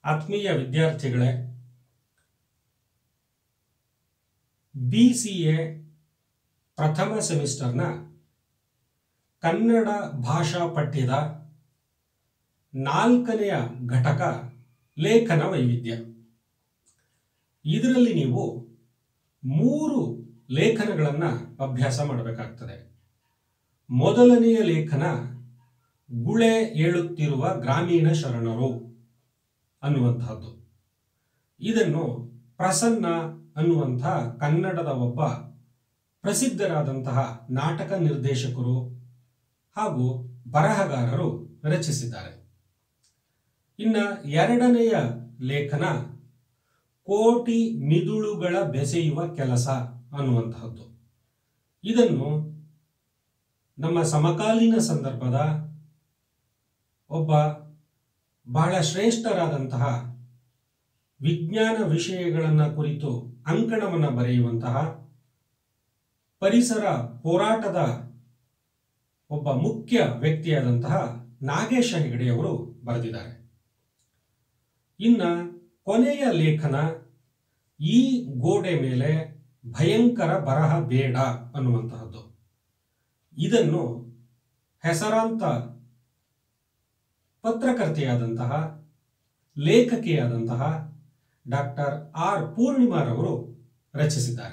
ಆತ್ಮೀಯ ವಿದ್ಯಾರ್ಥಿಗಳೇ, BCA ಪ್ರಥಮ ಸೆಮಿಸ್ಟರ್ನ ಕನ್ನಡ ಭಾಷಾ ಪಠ್ಯದ 4ನೆಯ ಘಟಕ ಲೇಖನ ವೈವಿಧ್ಯ. ಇದರಲ್ಲಿ ನೀವು 3 ಲೇಖನಗಳನ್ನು ಅಭ್ಯಾಸ ಮಾಡಬೇಕಾಗ್ತದೆ. ಮೊದಲನೆಯ ಲೇಖನ ಗುಳೆ ಏಳುತ್ತಿರುವ ಗ್ರಾಮೀಣ ಶರಣರು ಅನ್ನುವಂತಹದ್ದು. ಇದನ್ನು ಪ್ರಸನ್ನ ಅನ್ನುವಂತಹ ಕನ್ನಡದ ಒಬ್ಬ ಪ್ರಸಿದ್ಧರಾದಂತಹ ನಾಟಕ ನಿರ್ದೇಶಕರು ಹಾಗೂ ಬರಹಗಾರರು ರಚಿಸಿದ್ದಾರೆ. ಇನ್ನು 2ನೆಯ ಲೇಖನ ಕೋಟಿ ಮಿದುಳುಗಳ ಬೆಸೆಯುವ ಕೆಲಸ ಅನ್ನುವಂತಹದ್ದು. ಇದನ್ನು ನಮ್ಮ ಸಮಕಾಲೀನ ಸಂದರ್ಭದ ಒಬ್ಬ ಬಹಳ ಶ್ರೇಷ್ಠರಾದಂತಹ ವಿಜ್ಞಾನ ವಿಷಯಗಳನ್ನು ಕುರಿತು ಅಂಕಣವನ್ನು ಬರೆಯುವಂತಹ ಪರಿಸರ ಹೋರಾಟದ ಒಬ್ಬ ಮುಖ್ಯ ವ್ಯಕ್ತಿಯಾದಂತಹ ನಾಗೇಶ ಹೆಗಡೆಯವರು ಬರೆದಿದ್ದಾರೆ. ಇನ್ನು ಕೊನೆಯ ಲೇಖನ ಈ ಗೋಡೆ ಮೇಲೆ ಭಯಂಕರ ಬರಹ ಬೇಡ ಅನ್ನುವಂತಹದ್ದು. ಇದನ್ನು ಹೆಸರಾಂತ ಪತ್ರಕರ್ತೆಯಾದಂತಹ ಲೇಖಕಿಯಾದಂತಹ ಡಾಕ್ಟರ್ ಆರ್ ಪೂರ್ಣಿಮಾರವರು ರಚಿಸಿದ್ದಾರೆ.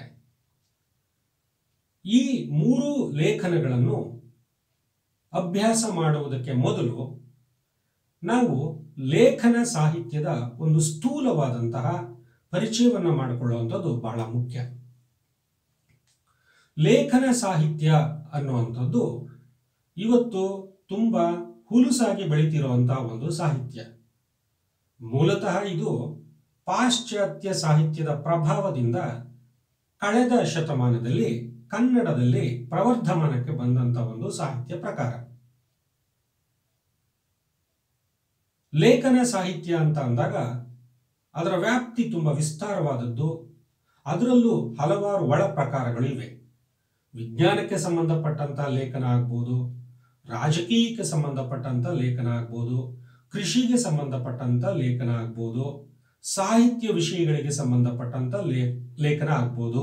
ಈ 3 ಲೇಖನಗಳನ್ನು ಅಭ್ಯಾಸ ಮಾಡುವುದಕ್ಕೆ ಮೊದಲು ನಾವು ಲೇಖನ ಸಾಹಿತ್ಯದ ಒಂದು ಸ್ಥೂಲವಾದಂತಹ ಪರಿಚಯವನ್ನು ಮಾಡಿಕೊಳ್ಳುವಂಥದ್ದು ಬಹಳ ಮುಖ್ಯ. ಲೇಖನ ಸಾಹಿತ್ಯ ಅನ್ನುವಂಥದ್ದು ಇವತ್ತು ತುಂಬ ಹುಲುಸಾಗಿ ಬೆಳೀತಿರುವಂತಹ ಒಂದು ಸಾಹಿತ್ಯ. ಮೂಲತಃ ಇದು ಪಾಶ್ಚಾತ್ಯ ಸಾಹಿತ್ಯದ ಪ್ರಭಾವದಿಂದ ಕಳೆದ ಶತಮಾನದಲ್ಲಿ ಕನ್ನಡದಲ್ಲಿ ಪ್ರವರ್ಧಮಾನಕ್ಕೆ ಬಂದಂತಹ ಒಂದು ಸಾಹಿತ್ಯ ಪ್ರಕಾರ. ಲೇಖನ ಸಾಹಿತ್ಯ ಅಂತ ಅಂದಾಗ ಅದರ ವ್ಯಾಪ್ತಿ ತುಂಬ ವಿಸ್ತಾರವಾದದ್ದು. ಅದರಲ್ಲೂ ಹಲವಾರು ಒಳ ಪ್ರಕಾರಗಳು ಇವೆ. ವಿಜ್ಞಾನಕ್ಕೆ ಸಂಬಂಧಪಟ್ಟಂತಹ ಲೇಖನ ಆಗ್ಬೋದು, ರಾಜಕೀಯಕ್ಕೆ ಸಂಬಂಧಪಟ್ಟಂತ ಲೇಖನ ಆಗ್ಬೋದು, ಕೃಷಿಗೆ ಸಂಬಂಧಪಟ್ಟಂತ ಲೇಖನ ಆಗ್ಬೋದು, ಸಾಹಿತ್ಯ ವಿಷಯಗಳಿಗೆ ಸಂಬಂಧಪಟ್ಟಂತ ಲೇಖನ ಆಗ್ಬೋದು.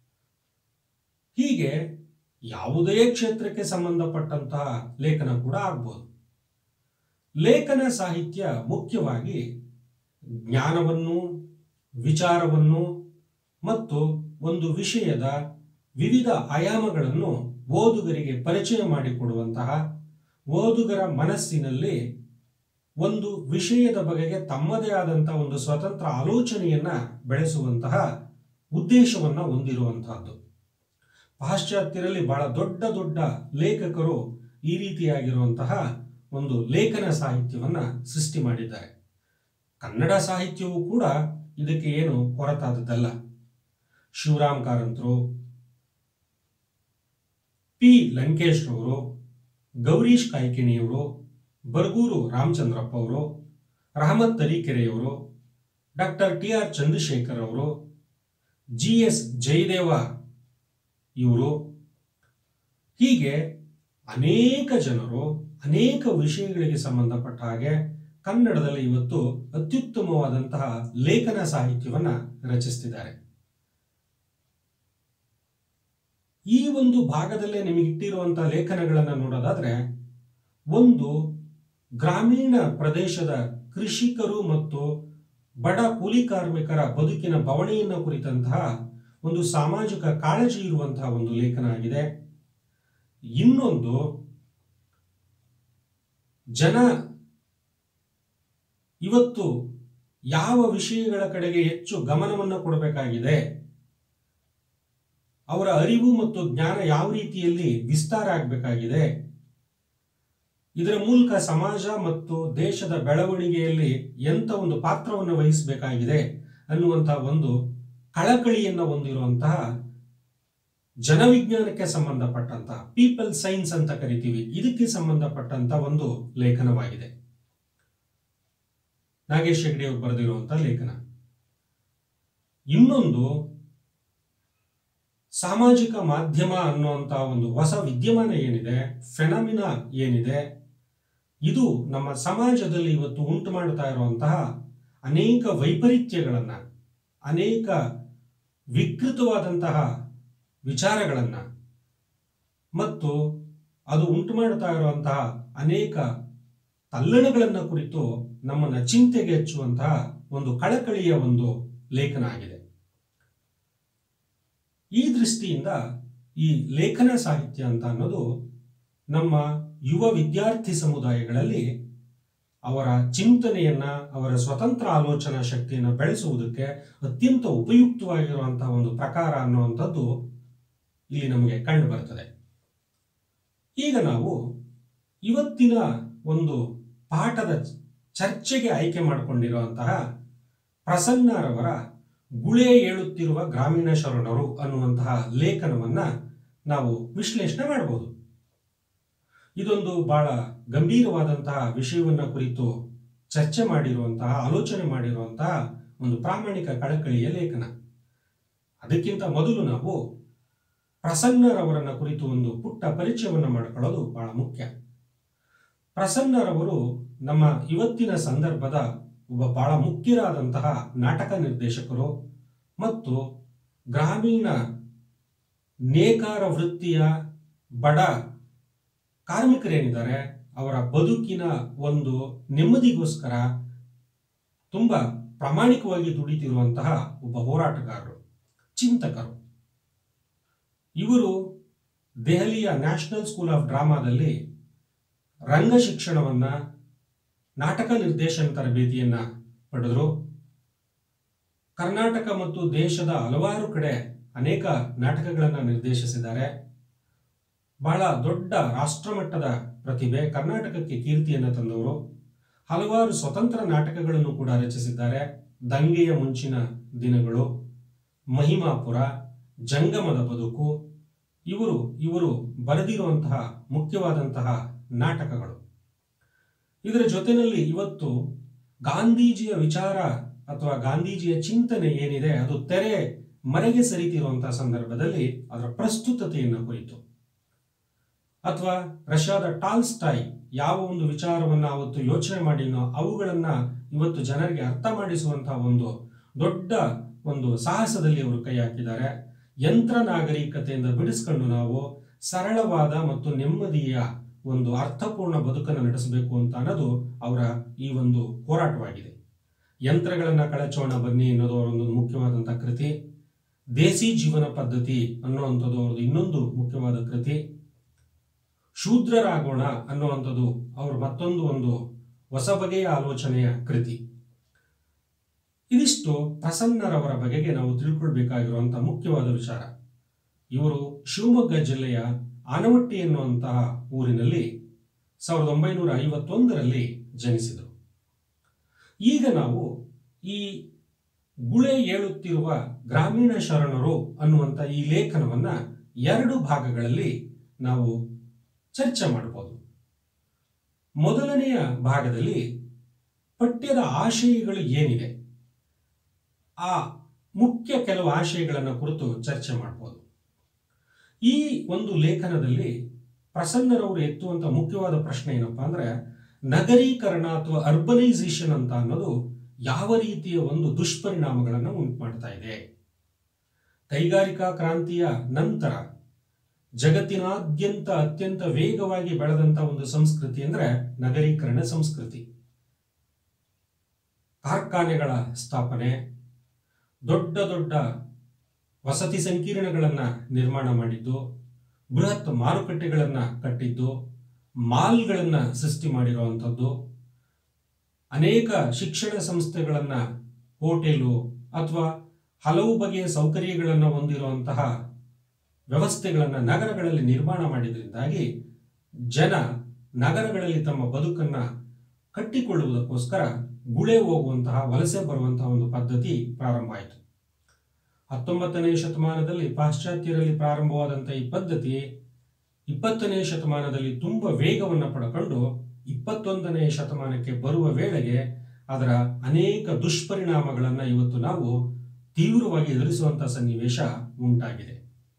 ಹೀಗೆ ಯಾವುದೇ ಕ್ಷೇತ್ರಕ್ಕೆ ಸಂಬಂಧಪಟ್ಟಂತಹ ಲೇಖನ ಕೂಡ ಆಗ್ಬೋದು. ಲೇಖನ ಸಾಹಿತ್ಯ ಮುಖ್ಯವಾಗಿ ಜ್ಞಾನವನ್ನು, ವಿಚಾರವನ್ನು ಮತ್ತು ಒಂದು ವಿಷಯದ ವಿವಿಧ ಆಯಾಮಗಳನ್ನು ಓದುಗರಿಗೆ ಪರಿಚಯ ಮಾಡಿಕೊಡುವಂತಹ, ಓದುಗರ ಮನಸ್ಸಿನಲ್ಲಿ ಒಂದು ವಿಷಯದ ಬಗೆಗೆ ತಮ್ಮದೇ ಆದಂತಹ ಒಂದು ಸ್ವತಂತ್ರ ಆಲೋಚನೆಯನ್ನ ಬೆಳೆಸುವಂತಹ ಉದ್ದೇಶವನ್ನು ಹೊಂದಿರುವಂತಹದ್ದು. ಪಾಶ್ಚಾತ್ಯರಲ್ಲಿ ಬಹಳ ದೊಡ್ಡ ದೊಡ್ಡ ಲೇಖಕರು ಈ ರೀತಿಯಾಗಿರುವಂತಹ ಒಂದು ಲೇಖನ ಸಾಹಿತ್ಯವನ್ನ ಸೃಷ್ಟಿ ಮಾಡಿದ್ದಾರೆ. ಕನ್ನಡ ಸಾಹಿತ್ಯವೂ ಕೂಡ ಇದಕ್ಕೆ ಏನು ಹೊರತಾದದ್ದಲ್ಲ. ಶಿವರಾಮ್ ಕಾರಂತರು, ಪಿ ಲಂಕೇಶ್ ಅವರು, ಗೌರೀಶ್ ಕಾಯ್ಕಿಣಿಯವರು, ಬರಗೂರು ರಾಮಚಂದ್ರಪ್ಪ ಅವರು, ರಹಮತ್ ತರೀಕೆರೆಯವರು, ಡಾಕ್ಟರ್ TR ಚಂದ್ರಶೇಖರ್ ಅವರು, GS ಜಯದೇವ ಇವರು, ಹೀಗೆ ಅನೇಕ ಜನರು ಅನೇಕ ವಿಷಯಗಳಿಗೆ ಸಂಬಂಧಪಟ್ಟ ಹಾಗೆ ಕನ್ನಡದಲ್ಲಿ ಇವತ್ತು ಅತ್ಯುತ್ತಮವಾದಂತಹ ಲೇಖನ ಸಾಹಿತ್ಯವನ್ನ ರಚಿಸ್ತಿದ್ದಾರೆ. ಈ ಒಂದು ಭಾಗದಲ್ಲೇ ನಿಮಗಿಟ್ಟಿರುವಂತಹ ಲೇಖನಗಳನ್ನು ನೋಡೋದಾದ್ರೆ, ಒಂದು ಗ್ರಾಮೀಣ ಪ್ರದೇಶದ ಕೃಷಿಕರು ಮತ್ತು ಬಡ ಕೂಲಿ ಕಾರ್ಮಿಕರ ಬದುಕಿನ ಬವಣೆಯನ್ನು ಕುರಿತಂತಹ ಒಂದು ಸಾಮಾಜಿಕ ಕಾಳಜಿ ಇರುವಂತಹ ಒಂದು ಲೇಖನ ಆಗಿದೆ. ಇನ್ನೊಂದು ಜನ ಇವತ್ತು ಯಾವ ವಿಷಯಗಳ ಕಡೆಗೆ ಹೆಚ್ಚು ಗಮನವನ್ನು ಕೊಡಬೇಕಾಗಿದೆ, ಅವರ ಅರಿವು ಮತ್ತು ಜ್ಞಾನ ಯಾವ ರೀತಿಯಲ್ಲಿ ವಿಸ್ತಾರ ಆಗಬೇಕಾಗಿದೆ, ಇದರ ಮೂಲಕ ಸಮಾಜ ಮತ್ತು ದೇಶದ ಬೆಳವಣಿಗೆಯಲ್ಲಿ ಎಂಥ ಒಂದು ಪಾತ್ರವನ್ನು ವಹಿಸಬೇಕಾಗಿದೆ ಅನ್ನುವಂತಹ ಒಂದು ಕಳಕಳಿಯನ್ನು ಹೊಂದಿರುವಂತಹ ಜನವಿಜ್ಞಾನಕ್ಕೆ ಸಂಬಂಧಪಟ್ಟಂತಹ ಪೀಪಲ್ ಸೈನ್ಸ್ ಅಂತ ಕರಿತೀವಿ, ಇದಕ್ಕೆ ಸಂಬಂಧಪಟ್ಟಂತಹ ಒಂದು ಲೇಖನವಾಗಿದೆ. ನಾಗೇಶ್ ಹೆಗಡೆ ಅವರು ಬರೆದಿರುವಂತಹ ಲೇಖನ. ಇನ್ನೊಂದು ಸಾಮಾಜಿಕ ಮಾಧ್ಯಮ ಅನ್ನುವಂತಹ ಒಂದು ಹೊಸ ವಿದ್ಯಮಾನ ಏನಿದೆ, ಫೆನಮಿನಾ ಏನಿದೆ, ಇದು ನಮ್ಮ ಸಮಾಜದಲ್ಲಿ ಇವತ್ತು ಉಂಟು ಮಾಡ್ತಾ ಇರುವಂತಹ ಅನೇಕ ವೈಪರೀತ್ಯಗಳನ್ನು, ಅನೇಕ ವಿಕೃತವಾದಂತಹ ವಿಚಾರಗಳನ್ನು ಮತ್ತು ಅದು ಉಂಟು ಮಾಡ್ತಾ ಇರುವಂತಹ ಅನೇಕ ತಲ್ಲಣಗಳನ್ನು ಕುರಿತು ನಮ್ಮನ್ನು ಚಿಂತೆಗೆ ಹೆಚ್ಚುವಂತಹ ಒಂದು ಕಳಕಳಿಯ ಒಂದು ಲೇಖನ ಆಗಿದೆ. ಈ ದೃಷ್ಟಿಯಿಂದ ಈ ಲೇಖನ ಸಾಹಿತ್ಯ ಅಂತ ಅನ್ನೋದು ನಮ್ಮ ಯುವ ವಿದ್ಯಾರ್ಥಿ ಸಮುದಾಯಗಳಲ್ಲಿ ಅವರ ಚಿಂತನೆಯನ್ನ, ಅವರ ಸ್ವತಂತ್ರ ಆಲೋಚನಾ ಶಕ್ತಿಯನ್ನು ಬೆಳೆಸುವುದಕ್ಕೆ ಅತ್ಯಂತ ಉಪಯುಕ್ತವಾಗಿರುವಂತಹ ಒಂದು ಪ್ರಕಾರ ಅನ್ನುವಂಥದ್ದು ಇಲ್ಲಿ ನಮಗೆ ಕಂಡು ಬರ್ತದೆ. ಈಗ ನಾವು ಇವತ್ತಿನ ಒಂದು ಪಾಠದ ಚರ್ಚೆಗೆ ಆಯ್ಕೆ ಮಾಡಿಕೊಂಡಿರುವಂತಹ ಪ್ರಸನ್ನರವರ ಗುಳೆ ಏಳುತ್ತಿರುವ ಗ್ರಾಮೀಣ ಶರಣರು ಅನ್ನುವಂತಹ ಲೇಖನವನ್ನ ನಾವು ವಿಶ್ಲೇಷಣೆ ಮಾಡಬಹುದು. ಇದೊಂದು ಬಹಳ ಗಂಭೀರವಾದಂತಹ ವಿಷಯವನ್ನ ಕುರಿತು ಚರ್ಚೆ ಮಾಡಿರುವಂತಹ, ಆಲೋಚನೆ ಮಾಡಿರುವಂತಹ ಒಂದು ಪ್ರಾಮಾಣಿಕ ಕಳಕಳಿಯ ಲೇಖನ. ಅದಕ್ಕಿಂತ ಮೊದಲು ನಾವು ಪ್ರಸನ್ನರವರನ್ನ ಕುರಿತು ಒಂದು ಪುಟ್ಟ ಪರಿಚಯವನ್ನು ಮಾಡಿಕೊಳ್ಳೋದು ಬಹಳ ಮುಖ್ಯ. ಪ್ರಸನ್ನರವರು ನಮ್ಮ ಇವತ್ತಿನ ಸಂದರ್ಭದ ಒಬ್ಬ ಬಹಳ ಮುಖ್ಯರಾದಂತಹ ನಾಟಕ ನಿರ್ದೇಶಕರು ಮತ್ತು ಗ್ರಾಮೀಣ ನೇಕಾರ ವೃತ್ತಿಯ ಬಡ ಕಾರ್ಮಿಕರೇನಿದ್ದಾರೆ ಅವರ ಬದುಕಿನ ಒಂದು ನೆಮ್ಮದಿಗೋಸ್ಕರ ತುಂಬಾ ಪ್ರಾಮಾಣಿಕವಾಗಿ ದುಡಿತಿರುವಂತಹ ಒಬ್ಬ ಹೋರಾಟಗಾರರು, ಚಿಂತಕರು. ಇವರು ದೆಹಲಿಯ ನ್ಯಾಷನಲ್ ಸ್ಕೂಲ್ ಆಫ್ ಡ್ರಾಮಾದಲ್ಲಿ ರಂಗ ಶಿಕ್ಷಣವನ್ನ, ನಾಟಕ ನಿರ್ದೇಶನ ತರಬೇತಿಯನ್ನ ಪಡೆದರು. ಕರ್ನಾಟಕ ಮತ್ತು ದೇಶದ ಹಲವಾರು ಕಡೆ ಅನೇಕ ನಾಟಕಗಳನ್ನು ನಿರ್ದೇಶಿಸಿದ್ದಾರೆ. ಬಹಳ ದೊಡ್ಡ ರಾಷ್ಟ್ರಮಟ್ಟದ ಪ್ರತಿಭೆ, ಕರ್ನಾಟಕಕ್ಕೆ ಕೀರ್ತಿಯನ್ನು ತಂದವರು. ಹಲವಾರು ಸ್ವತಂತ್ರ ನಾಟಕಗಳನ್ನು ಕೂಡ ರಚಿಸಿದ್ದಾರೆ. ದಂಗೆಯ ಮುಂಚಿನ ದಿನಗಳು, ಮಹಿಮಾಪುರ, ಜಂಗಮದ ಬದುಕು ಇವರು ಬರೆದಿರುವಂತಹ ಮುಖ್ಯವಾದಂತಹ ನಾಟಕಗಳು. ಇದರ ಜೊತೆಯಲ್ಲಿ ಇವತ್ತು ಗಾಂಧೀಜಿಯ ವಿಚಾರ ಅಥವಾ ಗಾಂಧೀಜಿಯ ಚಿಂತನೆ ಏನಿದೆ ಅದು ತೆರೆ ಮರೆಗೆ ಸರಿತಿರುವಂತಹ ಸಂದರ್ಭದಲ್ಲಿ ಅದರ ಪ್ರಸ್ತುತತೆಯನ್ನು ಕುರಿತು, ಅಥವಾ ರಷ್ಯಾದ ಟಾಲ್ಸ್ಟಾಯ್ ಯಾವ ಒಂದು ವಿಚಾರವನ್ನ ಅವತ್ತು ಯೋಚನೆ ಮಾಡಿನೋ ಅವುಗಳನ್ನ ಇವತ್ತು ಜನರಿಗೆ ಅರ್ಥ ಮಾಡಿಸುವಂತಹ ಒಂದು ದೊಡ್ಡ ಒಂದು ಸಾಹಸದಲ್ಲಿ ಅವರು ಕೈ ಹಾಕಿದ್ದಾರೆ. ಯಂತ್ರ ನಾಗರಿಕತೆಯಿಂದ ಬಿಡಿಸ್ಕೊಂಡು ನಾವು ಸರಳವಾದ ಮತ್ತು ನೆಮ್ಮದಿಯ ಒಂದು ಅರ್ಥಪೂರ್ಣ ಬದುಕನ್ನು ನಡೆಸಬೇಕು ಅಂತ ಅನ್ನೋದು ಅವರ ಈ ಒಂದು ಹೋರಾಟವಾಗಿದೆ. ಯಂತ್ರಗಳನ್ನ ಕಳಚೋಣ ಬನ್ನಿ ಅನ್ನೋದು ಅವರೊಂದು ಮುಖ್ಯವಾದಂತಹ ಕೃತಿ. ದೇಸಿ ಜೀವನ ಪದ್ಧತಿ ಅನ್ನುವಂಥದ್ದು ಅವ್ರದ್ದು ಇನ್ನೊಂದು ಮುಖ್ಯವಾದ ಕೃತಿ. ಶೂದ್ರರಾಗೋಣ ಅನ್ನುವಂಥದ್ದು ಅವ್ರ ಮತ್ತೊಂದು ಒಂದು ಹೊಸ ಬಗೆಯ ಆಲೋಚನೆಯ ಕೃತಿ. ಇದಿಷ್ಟು ಪ್ರಸನ್ನರವರ ಬಗೆಗೆ ನಾವು ತಿಳ್ಕೊಳ್ಬೇಕಾಗಿರುವಂತಹ ಮುಖ್ಯವಾದ ವಿಚಾರ. ಇವರು ಶಿವಮೊಗ್ಗ ಜಿಲ್ಲೆಯ ಆನವಟ್ಟಿ ಎನ್ನುವಂತಹ ಊರಿನಲ್ಲಿ 1951ರಲ್ಲಿ ಜನಿಸಿದರು. ಈಗ ನಾವು ಈ ಗುಳೆ ಏಳುತ್ತಿರುವ ಗ್ರಾಮೀಣ ಶರಣರು ಅನ್ನುವಂಥ ಈ ಲೇಖನವನ್ನ 2 ಭಾಗಗಳಲ್ಲಿ ನಾವು ಚರ್ಚೆ ಮಾಡಬಹುದು. ಮೊದಲನೆಯ ಭಾಗದಲ್ಲಿ ಪಠ್ಯದ ಆಶಯಗಳು ಏನಿದೆ ಆ ಮುಖ್ಯ ಕೆಲವು ಆಶಯಗಳನ್ನು ಕುರಿತು ಚರ್ಚೆ ಮಾಡಬಹುದು. ಈ ಒಂದು ಲೇಖನದಲ್ಲಿ ಪ್ರಸನ್ನರವರು ಎತ್ತುವಂತ ಮುಖ್ಯವಾದ ಪ್ರಶ್ನೆ ಏನಪ್ಪಾ ಅಂದ್ರೆ, ನಗರೀಕರಣ ಅಥವಾ ಅರ್ಬನೈಸೇಷನ್ ಅಂತ ಅನ್ನೋದು ಯಾವ ರೀತಿಯ ಒಂದು ದುಷ್ಪರಿಣಾಮಗಳನ್ನು ಉಂಟು ಮಾಡ್ತಾ ಇದೆ. ಕೈಗಾರಿಕಾ ಕ್ರಾಂತಿಯ ನಂತರ ಜಗತ್ತಿನಾದ್ಯಂತ ಅತ್ಯಂತ ವೇಗವಾಗಿ ಬೆಳೆದಂತ ಒಂದು ಸಂಸ್ಕೃತಿ ಅಂದ್ರೆ ನಗರೀಕರಣ ಸಂಸ್ಕೃತಿ. ಕಾರ್ಖಾನೆಗಳ ಸ್ಥಾಪನೆ, ದೊಡ್ಡ ದೊಡ್ಡ ವಸತಿ ಸಂಕೀರ್ಣಗಳನ್ನ ನಿರ್ಮಾಣ ಮಾಡಿದ್ದು, ಬೃಹತ್ ಮಾರುಕಟ್ಟೆಗಳನ್ನ ಕಟ್ಟಿದ್ದು, ಮಾಲ್ಗಳನ್ನ ಸೃಷ್ಟಿ ಮಾಡಿರುವಂಥದ್ದು, ಅನೇಕ ಶಿಕ್ಷಣ ಸಂಸ್ಥೆಗಳನ್ನ, ಹೋಟೆಲು ಅಥವಾ ಹಲವು ಬಗೆಯ ಸೌಕರ್ಯಗಳನ್ನು ಹೊಂದಿರುವಂತಹ ವ್ಯವಸ್ಥೆಗಳನ್ನ ನಗರಗಳಲ್ಲಿ ನಿರ್ಮಾಣ ಮಾಡಿದ್ರಿಂದಾಗಿ ಜನ ನಗರಗಳಲ್ಲಿ ತಮ್ಮ ಬದುಕನ್ನ ಕಟ್ಟಿಕೊಳ್ಳುವುದಕ್ಕೋಸ್ಕರ ಗುಳೆ ಹೋಗುವಂತಹ, ವಲಸೆ ಬರುವಂತಹ ಒಂದು ಪದ್ಧತಿ ಪ್ರಾರಂಭ ಆಯಿತು. 19ನೇ ಶತಮಾನದಲ್ಲಿ ಪಾಶ್ಚಾತ್ಯರಲ್ಲಿ ಪ್ರಾರಂಭವಾದಂತಹ ಈ ಪದ್ಧತಿ 20ನೇ ಶತಮಾನದಲ್ಲಿ ತುಂಬಾ ವೇಗವನ್ನು ಪಡ್ಕೊಂಡು 21ನೇ ಶತಮಾನಕ್ಕೆ ಬರುವ ವೇಳೆಗೆ ಅದರ ಅನೇಕ ದುಷ್ಪರಿಣಾಮಗಳನ್ನು ಇವತ್ತು ನಾವು ತೀವ್ರವಾಗಿ ಎದುರಿಸುವಂತಹ ಸನ್ನಿವೇಶ ಉಂಟಾಗಿದೆ.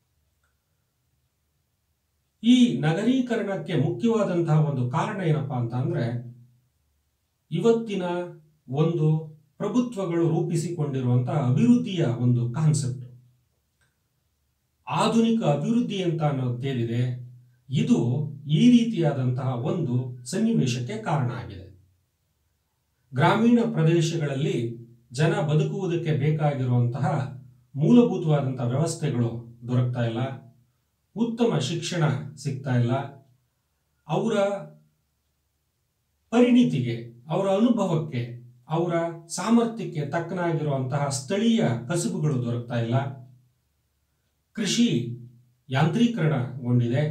ಈ ನಗರೀಕರಣಕ್ಕೆ ಮುಖ್ಯವಾದಂತಹ ಒಂದು ಕಾರಣ ಏನಪ್ಪಾ ಅಂತ ಅಂದ್ರೆ, ಇವತ್ತಿನ ಒಂದು ಪ್ರಭುತ್ವಗಳು ರೂಪಿಸಿಕೊಂಡಿರುವಂತಹ ಅಭಿವೃದ್ಧಿಯ ಒಂದು ಕಾನ್ಸೆಪ್ಟ್. ಆಧುನಿಕ ಅಭಿವೃದ್ಧಿ ಅಂತ ಅನ್ನೋದೇನಿದೆ, ಇದು ಈ ರೀತಿಯಾದಂತಹ ಒಂದು ಸನ್ನಿವೇಶಕ್ಕೆ ಕಾರಣ ಆಗಿದೆ. ಗ್ರಾಮೀಣ ಪ್ರದೇಶಗಳಲ್ಲಿ ಜನ ಬದುಕುವುದಕ್ಕೆ ಬೇಕಾಗಿರುವಂತಹ ಮೂಲಭೂತವಾದಂತಹ ವ್ಯವಸ್ಥೆಗಳು ದೊರಕ್ತಾ ಇಲ್ಲ, ಉತ್ತಮ ಶಿಕ್ಷಣ ಸಿಗ್ತಾ ಇಲ್ಲ, ಅವರ ಪರಿಣಿತಿಗೆ, ಅವರ ಅನುಭವಕ್ಕೆ, ಅವರ ಸಾಮರ್ಥ್ಯಕ್ಕೆ ತಕ್ಕನಾಗಿರುವಂತಹ ಸ್ಥಳೀಯ ಕಸುಬುಗಳು ದೊರಕ್ತಾ ಇಲ್ಲ. ಕೃಷಿ ಯಾಂತ್ರೀಕರಣಗೊಂಡಿದೆ.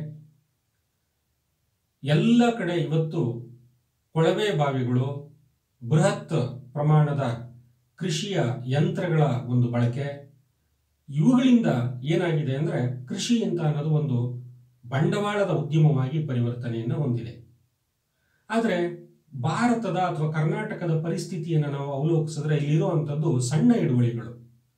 ಎಲ್ಲ ಕಡೆ ಇವತ್ತು ಕೊಳವೆ ಬಾವಿಗಳು, ಬೃಹತ್ ಪ್ರಮಾಣದ ಕೃಷಿಯ ಯಂತ್ರಗಳ ಒಂದು ಬಳಕೆ, ಇವುಗಳಿಂದ ಏನಾಗಿದೆ ಅಂದರೆ ಕೃಷಿ ಅಂತ ಅನ್ನೋದು ಒಂದು ಬಂಡವಾಳದ ಉದ್ಯಮವಾಗಿ ಪರಿವರ್ತನೆಯನ್ನು ಹೊಂದಿದೆ. ಆದರೆ ಭಾರತದ ಅಥವಾ ಕರ್ನಾಟಕದ ಪರಿಸ್ಥಿತಿಯನ್ನು ನಾವು ಅವಲೋಕಿಸಿದ್ರೆ ಇಲ್ಲಿರುವಂಥದ್ದು ಸಣ್ಣ ಹಿಡುವಳಿಗಳು,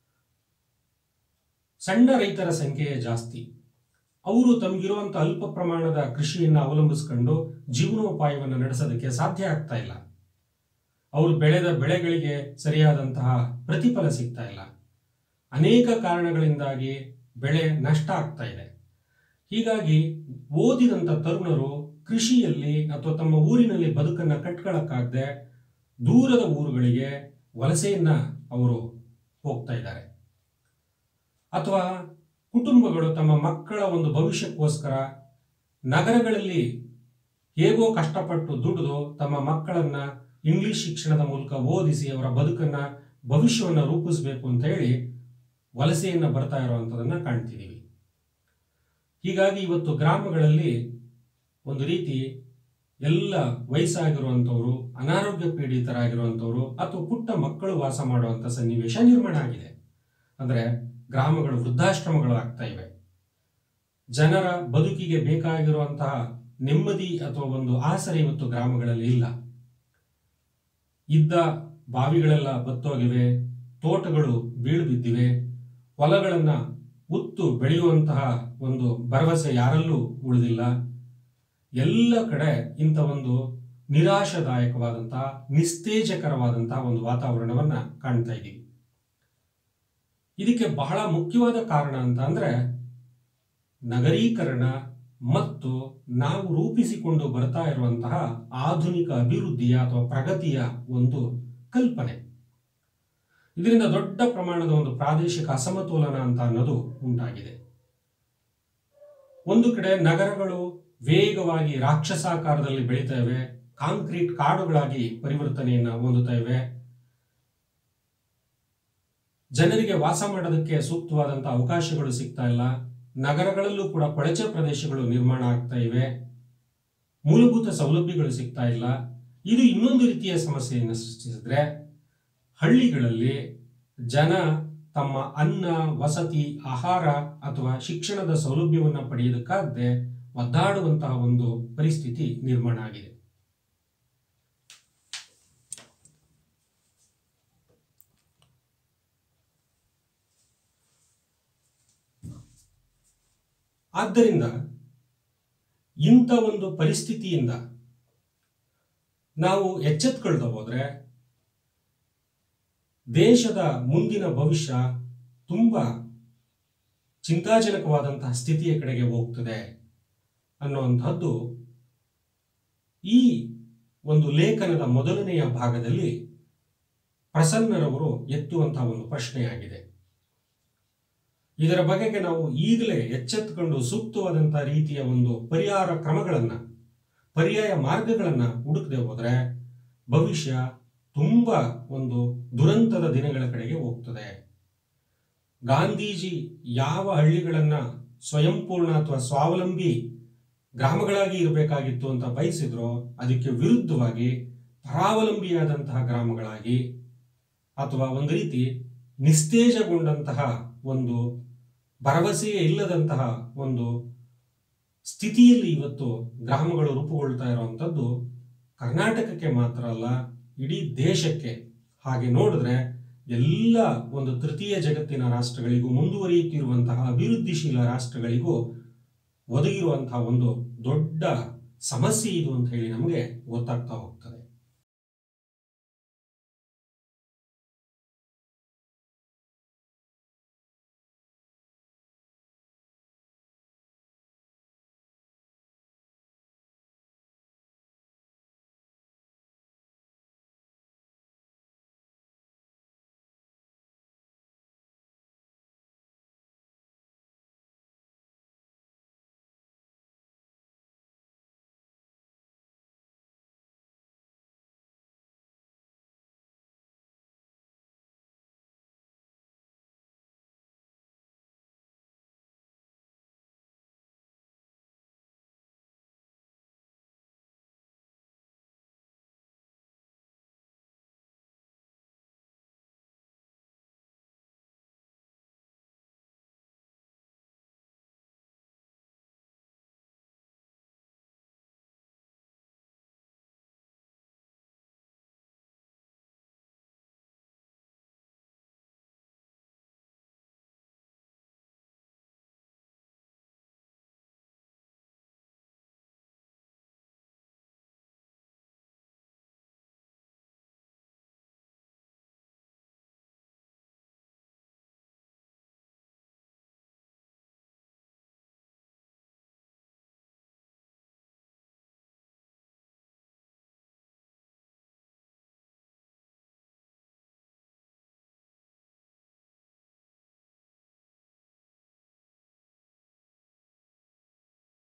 ಸಣ್ಣ ರೈತರ ಸಂಖ್ಯೆ ಜಾಸ್ತಿ. ಅವರು ತಮಗಿರುವಂಥ ಅಲ್ಪ ಪ್ರಮಾಣದ ಕೃಷಿಯನ್ನು ಅವಲಂಬಿಸಿಕೊಂಡು ಜೀವನೋಪಾಯವನ್ನು ನಡೆಸೋದಕ್ಕೆ ಸಾಧ್ಯ ಆಗ್ತಾ ಇಲ್ಲ. ಅವರು ಬೆಳೆದ ಬೆಳೆಗಳಿಗೆ ಸರಿಯಾದಂತಹ ಪ್ರತಿಫಲ ಸಿಗ್ತಾ ಇಲ್ಲ. ಅನೇಕ ಕಾರಣಗಳಿಂದಾಗಿ ಬೆಳೆ ನಷ್ಟ ಆಗ್ತಾ ಇದೆ. ಹೀಗಾಗಿ ಓದಿದಂಥ ತರುಣರು ಕೃಷಿಯಲ್ಲಿ ಅಥವಾ ತಮ್ಮ ಊರಿನಲ್ಲಿ ಬದುಕನ್ನು ಕಟ್ಕೊಳ್ಳಕ್ಕಾಗದೆ ದೂರದ ಊರುಗಳಿಗೆ ವಲಸೆಯನ್ನ ಅವರು ಹೋಗ್ತಾ ಇದ್ದಾರೆ. ಅಥವಾ ಕುಟುಂಬಗಳು ತಮ್ಮ ಮಕ್ಕಳ ಒಂದು ಭವಿಷ್ಯಕ್ಕೋಸ್ಕರ ನಗರಗಳಲ್ಲಿ ಹೇಗೋ ಕಷ್ಟಪಟ್ಟು ದುಡಿದು ತಮ್ಮ ಮಕ್ಕಳನ್ನ ಇಂಗ್ಲಿಷ್ ಶಿಕ್ಷಣದ ಮೂಲಕ ಓದಿಸಿ ಅವರ ಬದುಕನ್ನ ಭವಿಷ್ಯವನ್ನು ರೂಪಿಸಬೇಕು ಅಂತ ಹೇಳಿ ವಲಸೆಯನ್ನ ಬರ್ತಾ ಇರುವಂಥದ್ದನ್ನ ಕಾಣ್ತಿದ್ದೀವಿ. ಹೀಗಾಗಿ ಇವತ್ತು ಗ್ರಾಮಗಳಲ್ಲಿ ಒಂದು ರೀತಿ ಎಲ್ಲ ವಯಸ್ಸಾಗಿರುವಂಥವ್ರು, ಅನಾರೋಗ್ಯ ಪೀಡಿತರಾಗಿರುವಂಥವ್ರು ಅಥವಾ ಪುಟ್ಟ ಮಕ್ಕಳು ವಾಸ ಮಾಡುವಂಥ ಸನ್ನಿವೇಶ ನಿರ್ಮಾಣ ಆಗಿದೆ. ಅಂದರೆ ಗ್ರಾಮಗಳು ವೃದ್ಧಾಶ್ರಮಗಳು ಆಗ್ತಾ ಇವೆ. ಜನರ ಬದುಕಿಗೆ ಬೇಕಾಗಿರುವಂತಹ ನೆಮ್ಮದಿ ಅಥವಾ ಒಂದು ಆಸರೆ ಇವತ್ತು ಗ್ರಾಮಗಳಲ್ಲಿ ಇಲ್ಲ. ಇದ್ದ ಬಾವಿಗಳೆಲ್ಲ ಬತ್ತೋಗಿವೆ, ತೋಟಗಳು ಬೀಳು ಬಿದ್ದಿವೆ, ಹೊಲಗಳನ್ನ ಉತ್ತು ಬೆಳೆಯುವಂತಹ ಒಂದು ಭರವಸೆ ಯಾರಲ್ಲೂ ಉಳಿದಿಲ್ಲ. ಎಲ್ಲ ಕಡೆ ಇಂಥ ಒಂದು ನಿರಾಶಾದಾಯಕವಾದಂತಹ, ನಿಸ್ತೇಜಕರವಾದಂತಹ ಒಂದು ವಾತಾವರಣವನ್ನ ಕಾಣ್ತಾ ಇದ್ದೀವಿ. ಇದಕ್ಕೆ ಬಹಳ ಮುಖ್ಯವಾದ ಕಾರಣ ಅಂತ ಅಂದ್ರೆ ನಗರೀಕರಣ ಮತ್ತು ನಾವು ರೂಪಿಸಿಕೊಂಡು ಬರ್ತಾ ಇರುವಂತಹ ಆಧುನಿಕ ಅಭಿವೃದ್ಧಿಯ ಅಥವಾ ಪ್ರಗತಿಯ ಒಂದು ಕಲ್ಪನೆ. ಇದರಿಂದ ದೊಡ್ಡ ಪ್ರಮಾಣದ ಒಂದು ಪ್ರಾದೇಶಿಕ ಅಸಮತೋಲನ ಅಂತ ಅನ್ನೋದು ಉಂಟಾಗಿದೆ. ಒಂದು ಕಡೆ ನಗರಗಳು ವೇಗವಾಗಿ ರಾಕ್ಷಸಾಕಾರದಲ್ಲಿ ಬೆಳೀತಾ ಇವೆ, ಕಾಂಕ್ರೀಟ್ ಕಾಡುಗಳಾಗಿ ಪರಿವರ್ತನೆಯನ್ನು ಹೊಂದುತ್ತಾ ಇವೆ. ಜನರಿಗೆ ವಾಸ ಮಾಡೋದಕ್ಕೆ ಸೂಕ್ತವಾದಂತಹ ಅವಕಾಶಗಳು ಸಿಗ್ತಾ ಇಲ್ಲ. ನಗರಗಳಲ್ಲೂ ಕೂಡ ಕೊಳಚೆ ಪ್ರದೇಶಗಳು ನಿರ್ಮಾಣ ಆಗ್ತಾ ಇವೆ, ಮೂಲಭೂತ ಸೌಲಭ್ಯಗಳು ಸಿಗ್ತಾ ಇಲ್ಲ. ಇದು ಇನ್ನೊಂದು ರೀತಿಯ ಸಮಸ್ಯೆಯನ್ನು ಸೃಷ್ಟಿಸಿದ್ರೆ, ಹಳ್ಳಿಗಳಲ್ಲಿ ಜನ ತಮ್ಮ ಅನ್ನ, ವಸತಿ, ಆಹಾರ ಅಥವಾ ಶಿಕ್ಷಣದ ಸೌಲಭ್ಯವನ್ನು ಪಡೆಯೋದಕ್ಕಾಗದೆ ಒದ್ದಾಡುವಂತಹ ಒಂದು ಪರಿಸ್ಥಿತಿ ನಿರ್ಮಾಣ ಆಗಿದೆ. ಆದ್ದರಿಂದ ಇಂಥ ಒಂದು ಪರಿಸ್ಥಿತಿಯಿಂದ ನಾವು ಎಚ್ಚೆತ್ತುಕೊಳ್ತಾ ಹೋದ್ರೆ ದೇಶದ ಮುಂದಿನ ಭವಿಷ್ಯ ತುಂಬಾ ಚಿಂತಾಜನಕವಾದಂತಹ ಸ್ಥಿತಿಯ ಕಡೆಗೆ ಹೋಗ್ತದೆ ಅನ್ನುವಂಥದ್ದು ಈ ಒಂದು ಲೇಖನದ ಮೊದಲನೆಯ ಭಾಗದಲ್ಲಿ ಪ್ರಸನ್ನರವರು ಎತ್ತುವಂತಹ ಒಂದು ಪ್ರಶ್ನೆಯಾಗಿದೆ. ಇದರ ಬಗೆಗೆ ನಾವು ಈಗಲೇ ಎಚ್ಚೆತ್ತುಕೊಂಡು ಸೂಕ್ತವಾದಂತಹ ರೀತಿಯ ಒಂದು ಪರಿಹಾರ ಕ್ರಮಗಳನ್ನ, ಪರ್ಯಾಯ ಮಾರ್ಗಗಳನ್ನ ಹುಡುಕದೆ ಹೋದ್ರೆ ಭವಿಷ್ಯ ತುಂಬಾ ಒಂದು ದುರಂತದ ದಿನಗಳ ಕಡೆಗೆ ಹೋಗ್ತದೆ. ಗಾಂಧೀಜಿ ಯಾವ ಹಳ್ಳಿಗಳನ್ನ ಸ್ವಯಂಪೂರ್ಣ ಅಥವಾ ಸ್ವಾವಲಂಬಿ ಗ್ರಾಮಗಳಾಗಿ ಇರಬೇಕಾಗಿತ್ತು ಅಂತ ಬಯಸಿದ್ರೋ ಅದಕ್ಕೆ ವಿರುದ್ಧವಾಗಿ ಪರಾವಲಂಬಿಯಾದಂತಹ ಗ್ರಾಮಗಳಾಗಿ ಅಥವಾ ಒಂದು ರೀತಿ ನಿಸ್ತೇಜಗೊಂಡಂತಹ ಒಂದು ಭರವಸೆಯೇ ಇಲ್ಲದಂತಹ ಒಂದು ಸ್ಥಿತಿಯಲ್ಲಿ ಇವತ್ತು ಗ್ರಾಮಗಳು ರೂಪುಗೊಳ್ತಾ ಇರುವಂಥದ್ದು ಕರ್ನಾಟಕಕ್ಕೆ ಮಾತ್ರ ಅಲ್ಲ, ಇಡೀ ದೇಶಕ್ಕೆ. ಹಾಗೆ ನೋಡಿದ್ರೆ ಎಲ್ಲ ಒಂದು ತೃತೀಯ ಜಗತ್ತಿನ ರಾಷ್ಟ್ರಗಳಿಗೂ, ಮುಂದುವರಿಯುತ್ತಿರುವಂತಹ ಅಭಿವೃದ್ಧಿಶೀಲ ರಾಷ್ಟ್ರಗಳಿಗೂ ಒದಗಿರುವಂತಹ ಒಂದು ದೊಡ್ಡ ಸಮಸ್ಯೆ ಇದು ಅಂತ ಹೇಳಿ ನಮಗೆ ಗೊತ್ತಾಗ್ತಾ ಹೋಗ್ತದೆ.